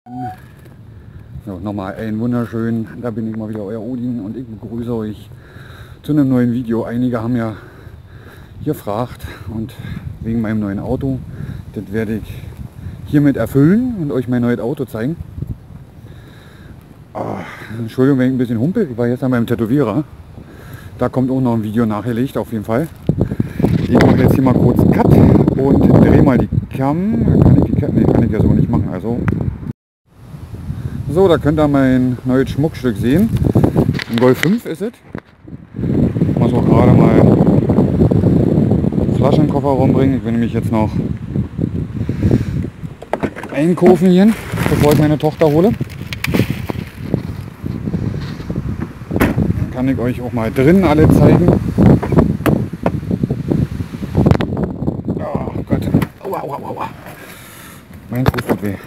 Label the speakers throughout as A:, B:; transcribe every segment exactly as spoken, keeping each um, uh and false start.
A: So, nochmal einen wunderschönen, da bin ich mal wieder, euer Odin, und ich begrüße euch zu einem neuen Video. Einige haben ja gefragt und wegen meinem neuen Auto, das werde ich hiermit erfüllen und euch mein neues Auto zeigen. Oh, Entschuldigung, wenn ich ein bisschen humpel, ich war gestern beim Tätowierer, da kommt auch noch ein Video nachgelegt auf jeden Fall. Ich mache jetzt hier mal kurz einen Cut und drehe mal die Cam. Kann ich die Cam? Nee, kann ich ja so nicht machen. Also so, da könnt ihr mein neues Schmuckstück sehen. Ein Golf fünf ist es. Ich muss auch gerade mal Flaschen in den Kofferraum bringen. Ich will nämlich jetzt noch einkaufen hier, bevor ich meine Tochter hole. Dann kann ich euch auch mal drinnen alle zeigen. Oh Gott. Aua, aua, aua. Mein Fuß tut weh.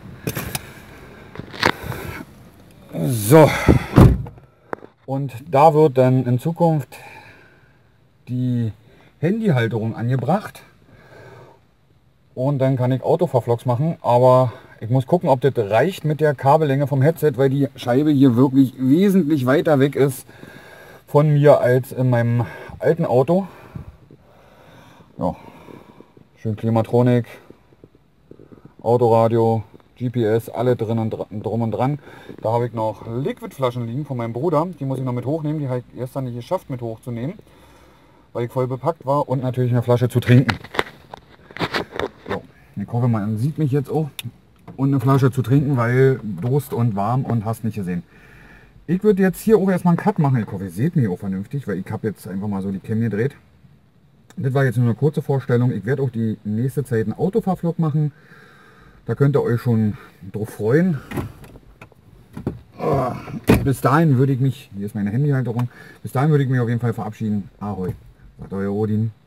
A: So, und da wird dann in Zukunft die Handyhalterung angebracht und dann kann ich Autofahrt-Vlogs machen, aber ich muss gucken, ob das reicht mit der Kabellänge vom Headset, weil die Scheibe hier wirklich wesentlich weiter weg ist von mir als in meinem alten Auto. Ja, schön Klimatronik, Autoradio, G P S, alle drin und drum und dran. Da habe ich noch Liquidflaschen liegen von meinem Bruder. Die muss ich noch mit hochnehmen. Die habe ich gestern nicht geschafft mit hochzunehmen, weil ich voll bepackt war. Und natürlich eine Flasche zu trinken. So, ich hoffe, man sieht mich jetzt auch. Und eine Flasche zu trinken, weil Durst und warm und hast nicht gesehen. Ich würde jetzt hier auch erstmal einen Cut machen. Ich hoffe, ihr seht mich auch vernünftig, weil ich habe jetzt einfach mal so die Cam gedreht. Das war jetzt nur eine kurze Vorstellung. Ich werde auch die nächste Zeit einen Autofahrvlog machen. Da könnt ihr euch schon drauf freuen. Oh, bis dahin würde ich mich, hier ist meine Handyhalterung, bis dahin würde ich mich auf jeden Fall verabschieden. Ahoi, sagt euer Odin.